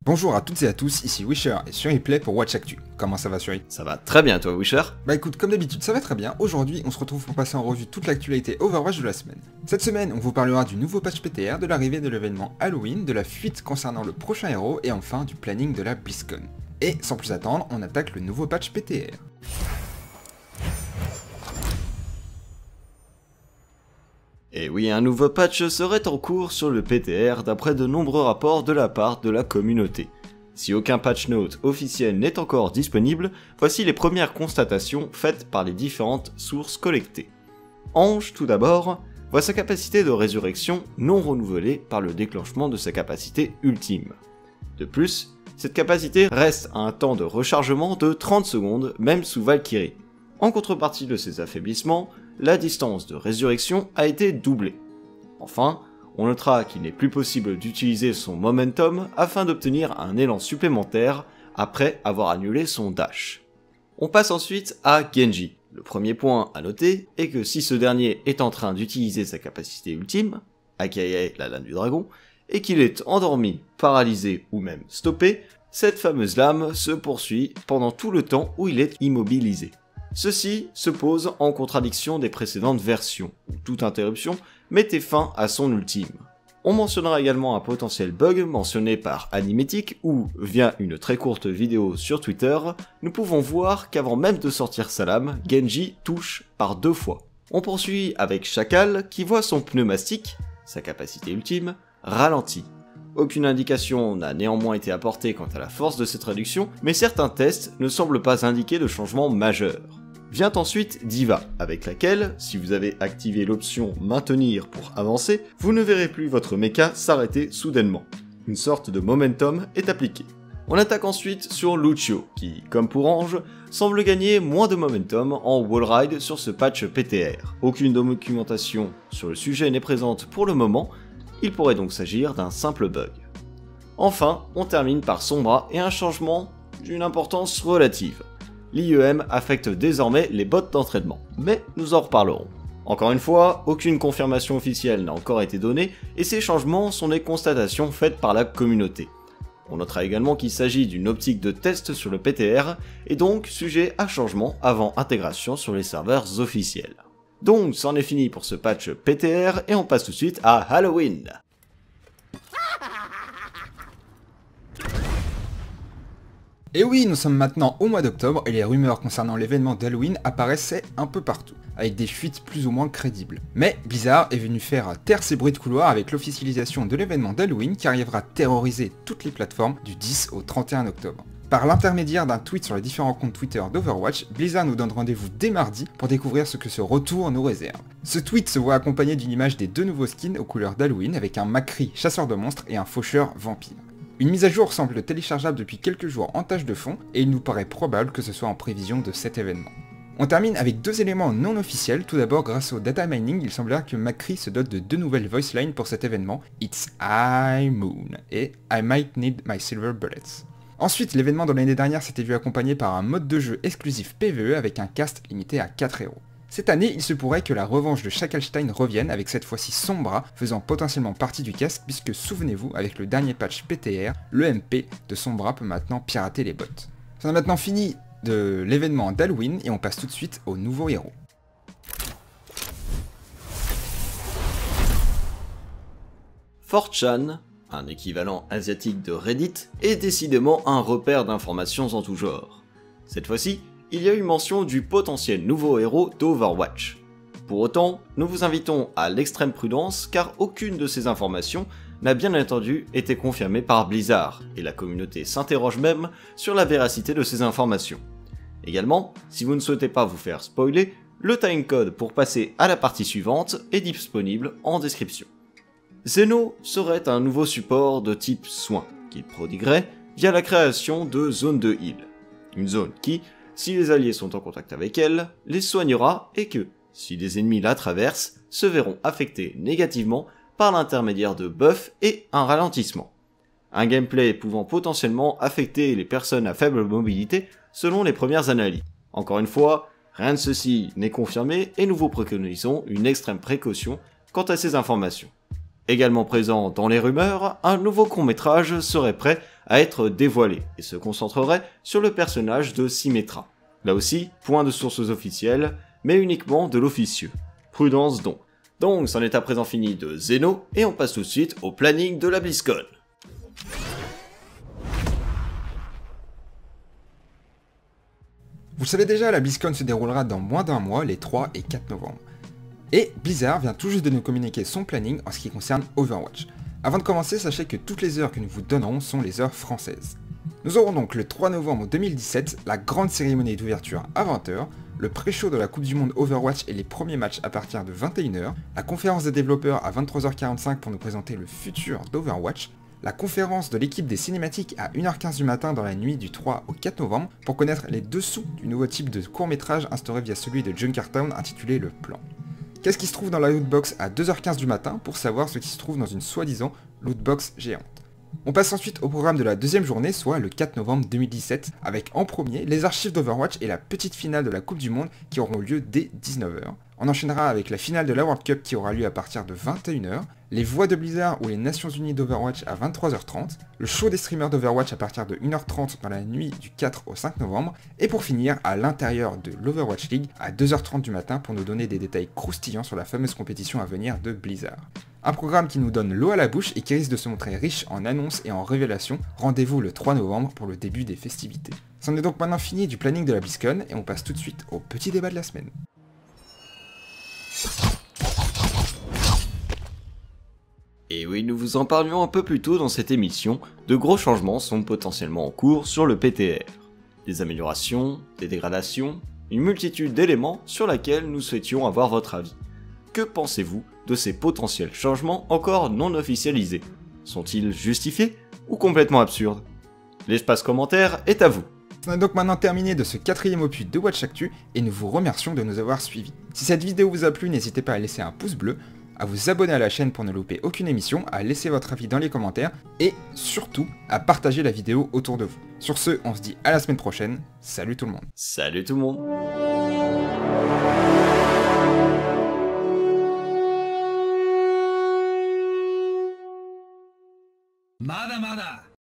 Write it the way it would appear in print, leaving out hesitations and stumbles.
Bonjour à toutes et à tous, ici Wisher et Suriplay pour Watch Actu. Comment ça va Suri? Ça va très bien toi Wisher? Bah écoute, comme d'habitude ça va très bien, aujourd'hui on se retrouve pour passer en revue toute l'actualité Overwatch de la semaine. Cette semaine on vous parlera du nouveau patch PTR, de l'arrivée de l'événement Halloween, de la fuite concernant le prochain héros et enfin du planning de la BlizzCon. Et sans plus attendre, on attaque le nouveau patch PTR. Et oui, un nouveau patch serait en cours sur le PTR d'après de nombreux rapports de la part de la communauté. Si aucun patch note officiel n'est encore disponible, voici les premières constatations faites par les différentes sources collectées. Ange, tout d'abord, voit sa capacité de résurrection non renouvelée par le déclenchement de sa capacité ultime. De plus, cette capacité reste à un temps de rechargement de 30 secondes, même sous Valkyrie. En contrepartie de ces affaiblissements, la distance de résurrection a été doublée. Enfin, on notera qu'il n'est plus possible d'utiliser son momentum afin d'obtenir un élan supplémentaire après avoir annulé son dash. On passe ensuite à Genji. Le premier point à noter est que si ce dernier est en train d'utiliser sa capacité ultime, aka la lame du dragon, et qu'il est endormi, paralysé ou même stoppé, cette fameuse lame se poursuit pendant tout le temps où il est immobilisé. Ceci se pose en contradiction des précédentes versions, où toute interruption mettait fin à son ultime. On mentionnera également un potentiel bug mentionné par Animetic où, via une très courte vidéo sur Twitter, nous pouvons voir qu'avant même de sortir sa lame, Genji touche par 2 fois. On poursuit avec Chacal qui voit son pneumastique, sa capacité ultime, ralenti. Aucune indication n'a néanmoins été apportée quant à la force de cette réduction, mais certains tests ne semblent pas indiquer de changement majeur. Vient ensuite Diva, avec laquelle, si vous avez activé l'option maintenir pour avancer, vous ne verrez plus votre mecha s'arrêter soudainement. Une sorte de momentum est appliqué. On attaque ensuite sur Lucio, qui, comme pour Ange, semble gagner moins de momentum en wallride sur ce patch PTR. Aucune documentation sur le sujet n'est présente pour le moment, il pourrait donc s'agir d'un simple bug. Enfin, on termine par Sombra et un changement d'une importance relative. L'IEM affecte désormais les bots d'entraînement, mais nous en reparlerons. Encore une fois, aucune confirmation officielle n'a encore été donnée, et ces changements sont des constatations faites par la communauté. On notera également qu'il s'agit d'une optique de test sur le PTR, et donc sujet à changement avant intégration sur les serveurs officiels. Donc c'en est fini pour ce patch PTR, et on passe tout de suite à Halloween. Et oui, nous sommes maintenant au mois d'octobre et les rumeurs concernant l'événement d'Halloween apparaissaient un peu partout, avec des fuites plus ou moins crédibles. Mais Blizzard est venu faire taire ses bruits de couloir avec l'officialisation de l'événement d'Halloween qui arrivera à terroriser toutes les plateformes du 10 au 31 octobre. Par l'intermédiaire d'un tweet sur les différents comptes Twitter d'Overwatch, Blizzard nous donne rendez-vous dès mardi pour découvrir ce que ce retour nous réserve. Ce tweet se voit accompagné d'une image des 2 nouveaux skins aux couleurs d'Halloween avec un McCree chasseur de monstres et un faucheur vampire. Une mise à jour semble téléchargeable depuis quelques jours en tâche de fond et il nous paraît probable que ce soit en prévision de cet événement. On termine avec 2 éléments non officiels. Tout d'abord, grâce au data mining, il semblerait que McCree se dote de 2 nouvelles voice lines pour cet événement, It's I Moon et I Might Need My Silver Bullets. Ensuite, l'événement de l'année dernière s'était vu accompagné par un mode de jeu exclusif PvE avec un cast limité à 4 héros. Cette année, il se pourrait que la revanche de Shacklestein revienne avec cette fois-ci Sombra faisant potentiellement partie du cast puisque souvenez-vous, avec le dernier patch PTR, le MP de Sombra peut maintenant pirater les bots. On a maintenant fini de l'événement d'Halloween et on passe tout de suite au nouveau héros. Fortchan, un équivalent asiatique de Reddit, est décidément un repère d'informations en tout genre. Cette fois-ci, il y a eu mention du potentiel nouveau héros d'Overwatch. Pour autant, nous vous invitons à l'extrême prudence car aucune de ces informations n'a bien entendu été confirmée par Blizzard, et la communauté s'interroge même sur la véracité de ces informations. Également, si vous ne souhaitez pas vous faire spoiler, le timecode pour passer à la partie suivante est disponible en description. Zeno serait un nouveau support de type soin, qu'il prodiguerait via la création de zones de heal. Une zone qui, si les alliés sont en contact avec elle, les soignera et que, si des ennemis la traversent, se verront affectés négativement par l'intermédiaire de buffs et un ralentissement. Un gameplay pouvant potentiellement affecter les personnes à faible mobilité selon les premières analyses. Encore une fois, rien de ceci n'est confirmé et nous vous préconisons une extrême précaution quant à ces informations. Également présent dans les rumeurs, un nouveau court-métrage serait prêt à être dévoilés et se concentrerait sur le personnage de Symmetra. Là aussi, point de sources officielles, mais uniquement de l'officieux. Prudence donc. Donc, c'en est à présent fini de Xeno, et on passe tout de suite au planning de la BlizzCon. Vous le savez déjà, la BlizzCon se déroulera dans moins d'un mois, les 3 et 4 novembre. Et Blizzard vient tout juste de nous communiquer son planning en ce qui concerne Overwatch. Avant de commencer, sachez que toutes les heures que nous vous donnerons sont les heures françaises. Nous aurons donc le 3 novembre 2017 la grande cérémonie d'ouverture à 20h, le pré-show de la Coupe du Monde Overwatch et les premiers matchs à partir de 21h, la conférence des développeurs à 23h45 pour nous présenter le futur d'Overwatch, la conférence de l'équipe des cinématiques à 1h15 du matin dans la nuit du 3 au 4 novembre pour connaître les dessous du nouveau type de court-métrage instauré via celui de Junkertown intitulé Le Plan. Qu'est-ce qui se trouve dans la lootbox à 2h15 du matin pour savoir ce qui se trouve dans une soi-disant lootbox géante. On passe ensuite au programme de la deuxième journée, soit le 4 novembre 2017, avec en premier les archives d'Overwatch et la petite finale de la Coupe du Monde qui auront lieu dès 19h. On enchaînera avec la finale de la World Cup qui aura lieu à partir de 21h, les voix de Blizzard ou les Nations Unies d'Overwatch à 23h30, le show des streamers d'Overwatch à partir de 1h30 dans la nuit du 4 au 5 novembre, et pour finir à l'intérieur de l'Overwatch League à 2h30 du matin pour nous donner des détails croustillants sur la fameuse compétition à venir de Blizzard. Un programme qui nous donne l'eau à la bouche et qui risque de se montrer riche en annonces et en révélations. Rendez-vous le 3 novembre pour le début des festivités. C'en est donc maintenant fini du planning de la BlizzCon et on passe tout de suite au petit débat de la semaine. Et oui, nous vous en parlions un peu plus tôt dans cette émission, de gros changements sont potentiellement en cours sur le PTR. Des améliorations, des dégradations, une multitude d'éléments sur lesquels nous souhaitions avoir votre avis. Que pensez-vous de ces potentiels changements encore non officialisés? Sont-ils justifiés ou complètement absurdes? L'espace commentaire est à vous. On a donc maintenant terminé de ce 4e opus de Watch Actu et nous vous remercions de nous avoir suivis. Si cette vidéo vous a plu, n'hésitez pas à laisser un pouce bleu, à vous abonner à la chaîne pour ne louper aucune émission, à laisser votre avis dans les commentaires et surtout à partager la vidéo autour de vous. Sur ce, on se dit à la semaine prochaine, salut tout le monde. Salut tout le monde.